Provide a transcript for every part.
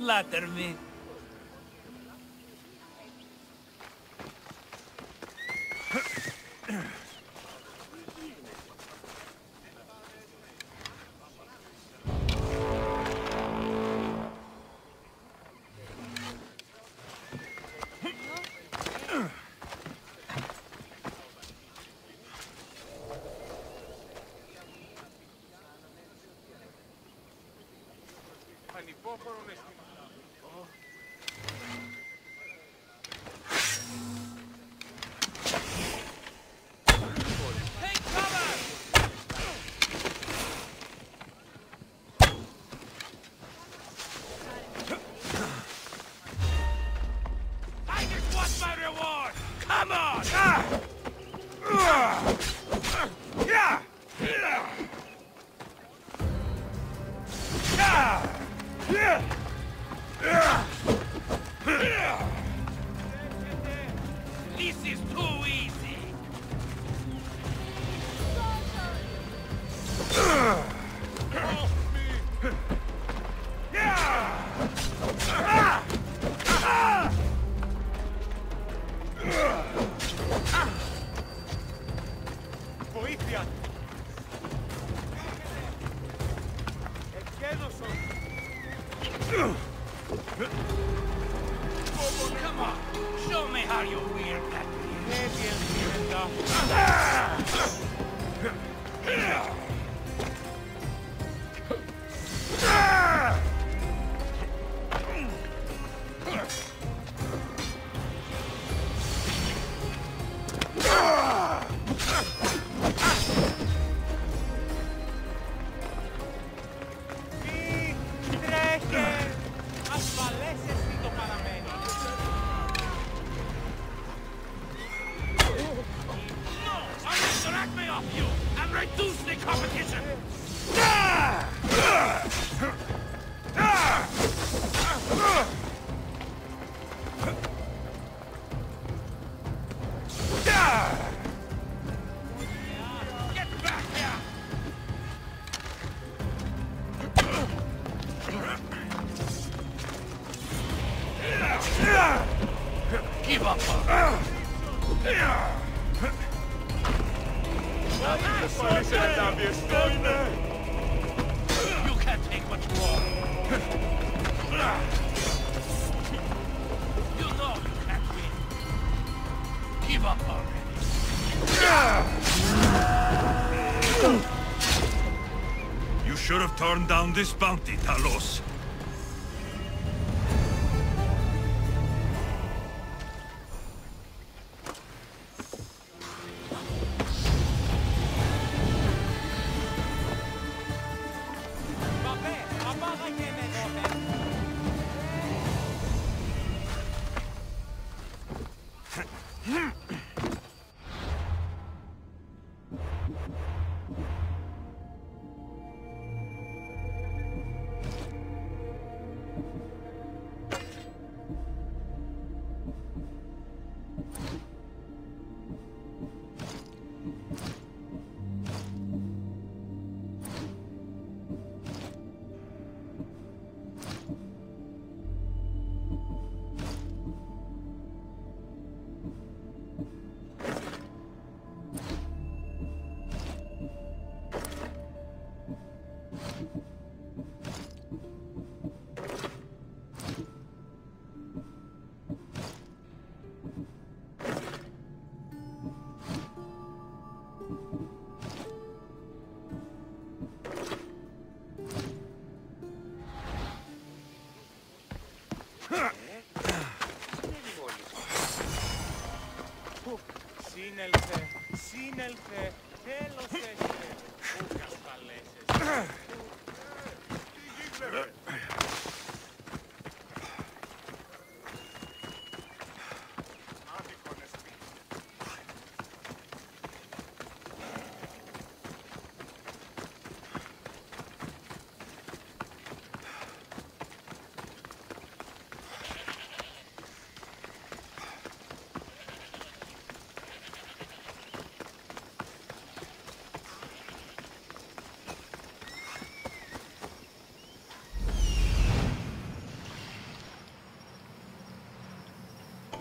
flatter me. This is too easy. Βοήθεια! Come on, show me how you wield that. Reduce the competition! Get back here! Give up! You can't take much more. You know you can't win. Give up already. You should have turned down this bounty, Talos. Σύνελθε, τέλος έστε, ούκας παλέσες.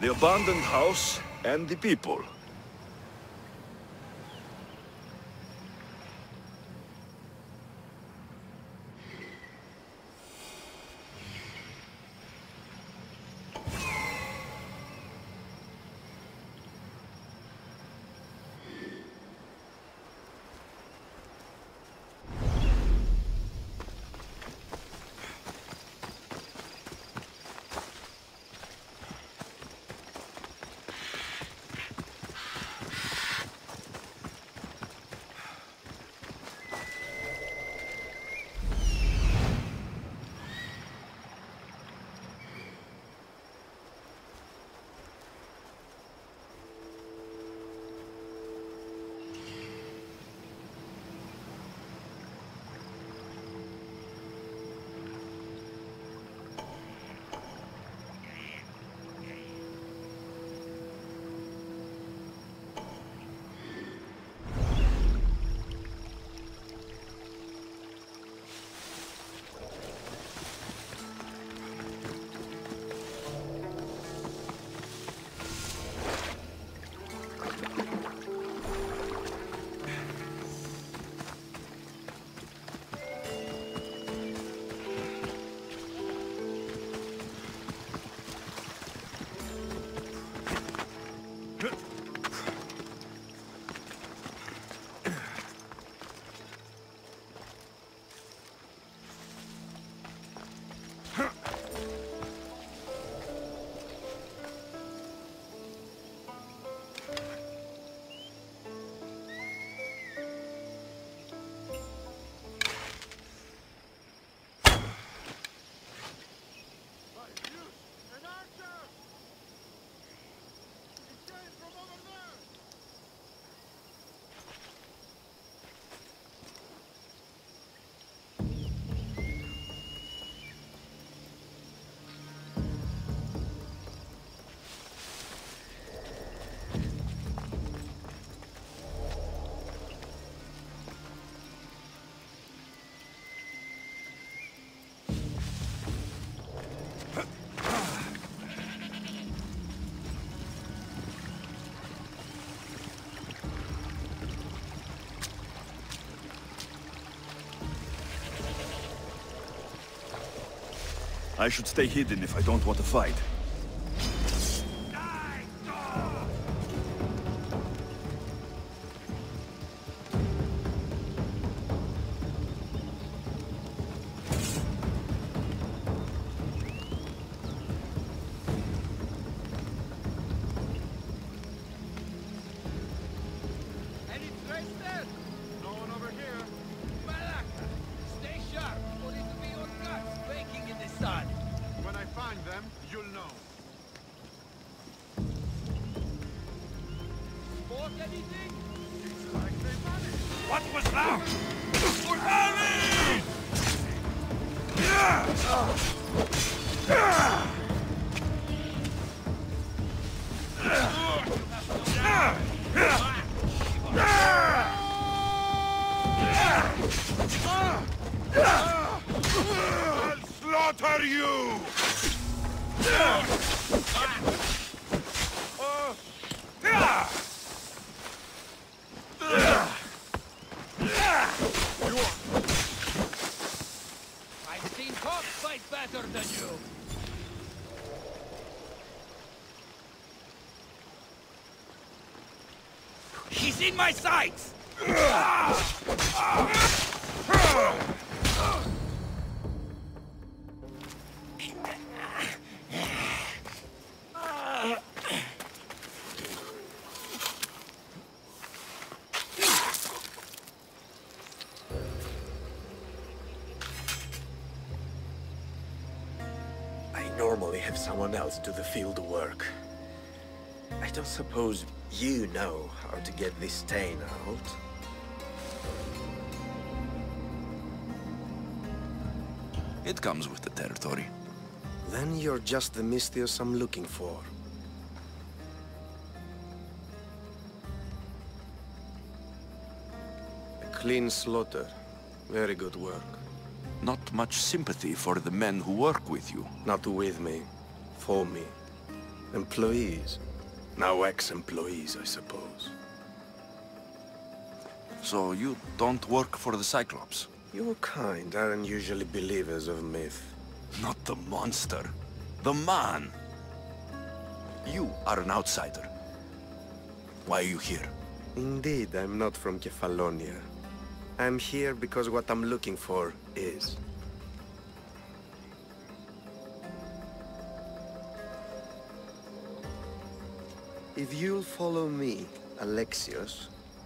The abandoned house and the people. I should stay hidden if I don't want to fight. Any trace there? No one over here. Malaka, stay sharp, or it'll be your guts baking in the sun. When I find them, you'll know. Spot anything? It's like they vanished. What was that? I'll slaughter you! I've seen cops fight better than you. He's in my sights! I normally have someone else do the field work. I don't suppose you know how to get this stain out? It comes with the territory. Then you're just the Misthios I'm looking for. A clean slaughter. Very good work. Not much sympathy for the men who work with you. Not with me. For me. Employees. Now ex-employees, I suppose. So you don't work for the Cyclops? Your kind aren't usually believers of myth. Not the monster. The man. You are an outsider. Why are you here? Indeed, I'm not from Kefalonia. I'm here because what I'm looking for is. If you'll follow me, Alexios...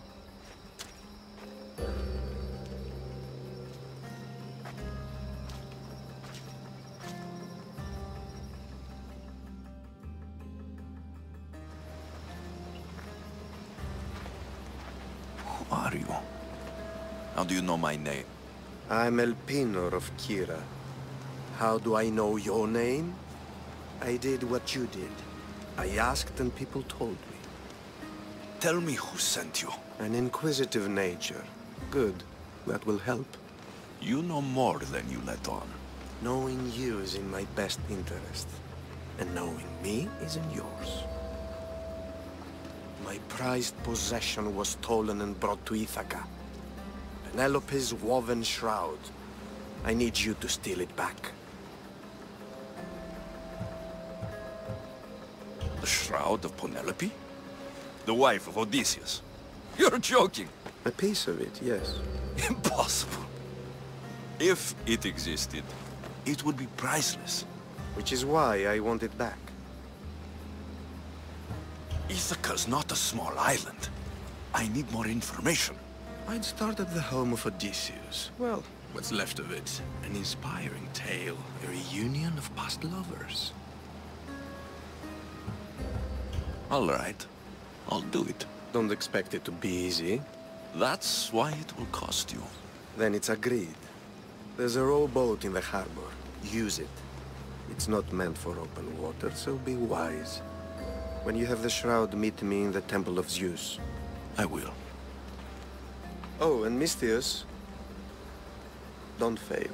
Who are you? How do you know my name? I'm Elpinor of Kira. How do I know your name? I did what you did. I asked and people told me. Tell me who sent you. An inquisitive nature. Good. That will help. You know more than you let on. Knowing you is in my best interest. And knowing me is in yours. My prized possession was stolen and brought to Ithaca. Penelope's woven shroud. I need you to steal it back. The shroud of Penelope? The wife of Odysseus? You're joking! A piece of it, yes. Impossible. If it existed, it would be priceless. Which is why I want it back. Ithaca's not a small island. I need more information. I'd start at the home of Odysseus. Well, what's left of it? An inspiring tale. A reunion of past lovers. All right. I'll do it. Don't expect it to be easy. That's why it will cost you. Then it's agreed. There's a rowboat in the harbor. Use it. It's not meant for open water, so be wise. When you have the shroud, meet me in the Temple of Zeus. I will. Oh, and Misthios, don't fail.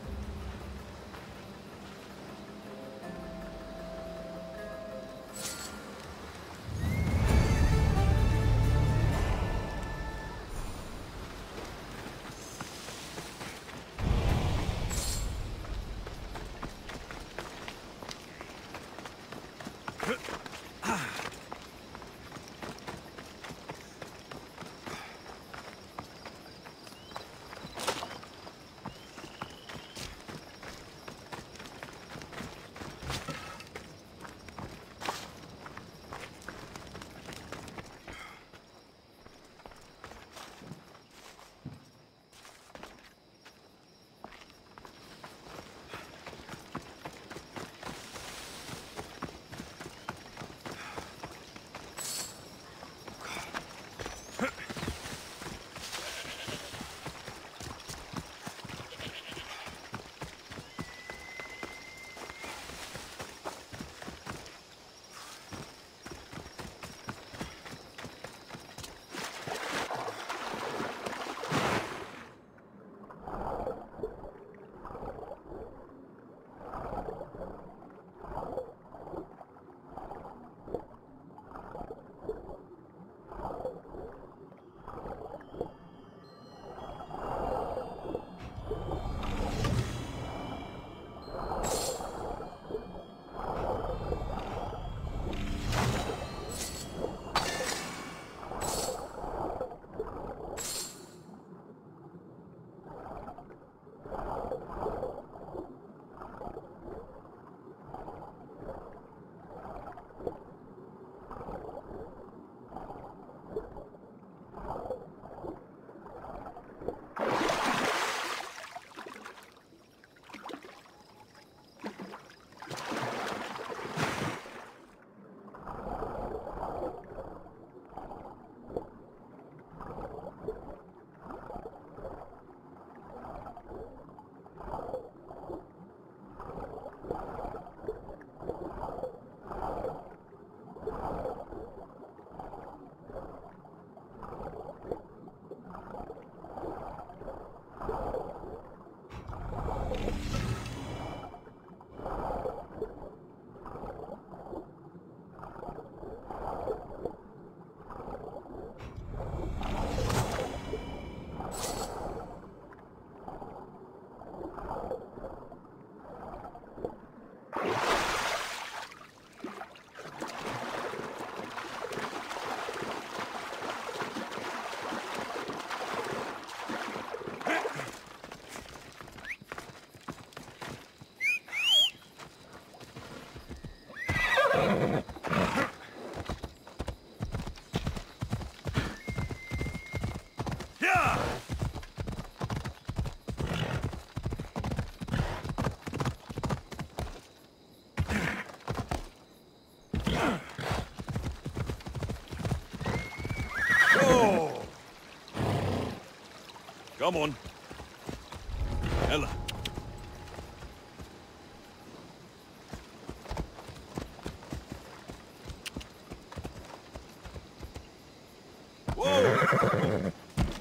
Come on. Ella. Whoa!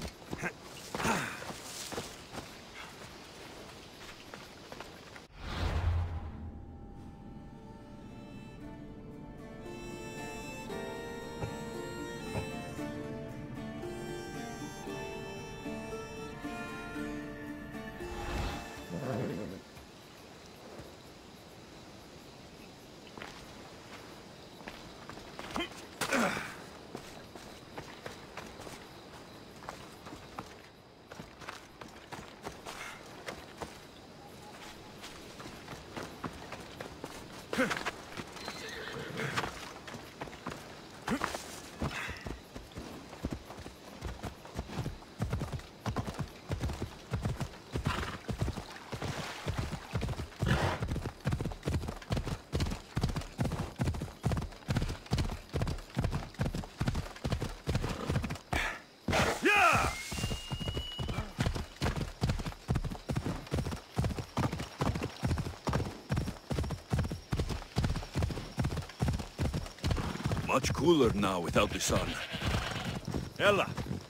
Much cooler now without the sun. Ella!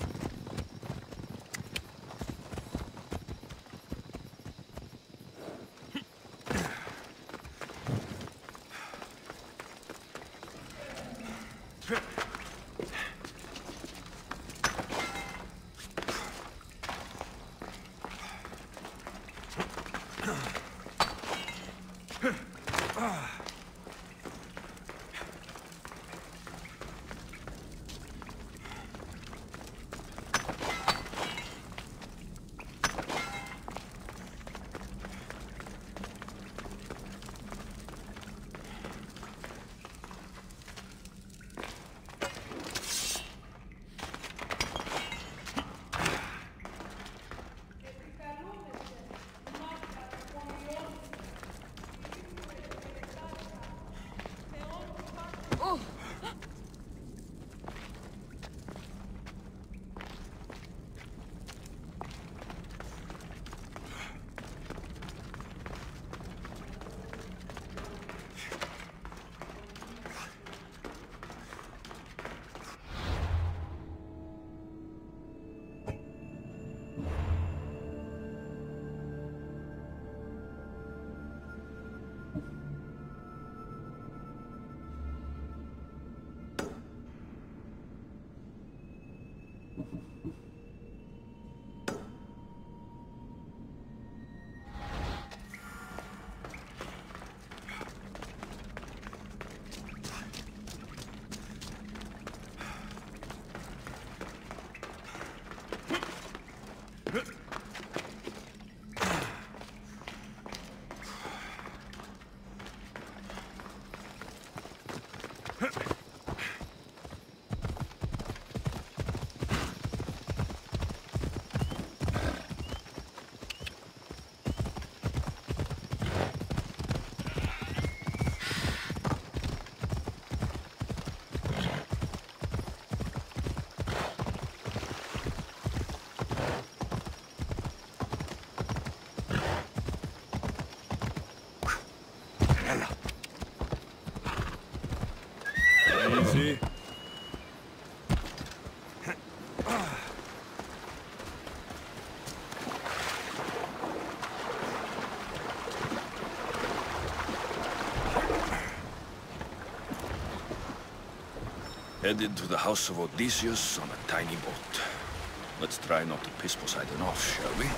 Easy. Headed to the house of Odysseus on a tiny boat. Let's try not to piss Poseidon off, shall we?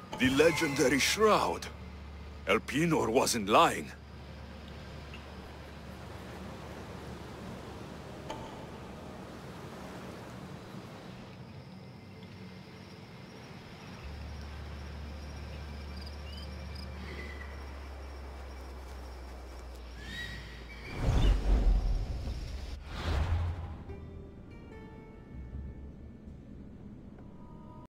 The legendary shroud. Elpenor wasn't lying.